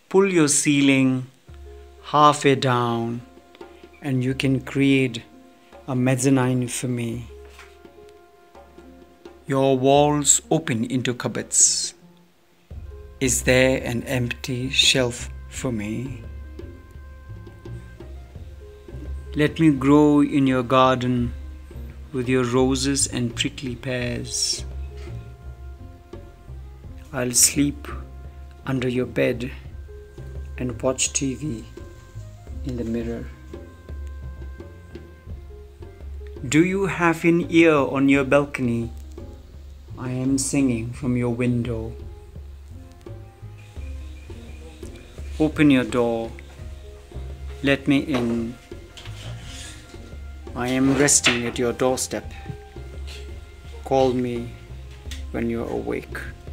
Pull your ceiling halfway down and you can create a mezzanine for me. Your walls open into cupboards. Is there an empty shelf for me? Let me grow in your garden with your roses and prickly pears. I'll sleep under your bed and watch TV in the mirror. Do you have an ear on your balcony? I am singing from your window. Open your door. Let me in. I am resting at your doorstep. Call me when you're awake.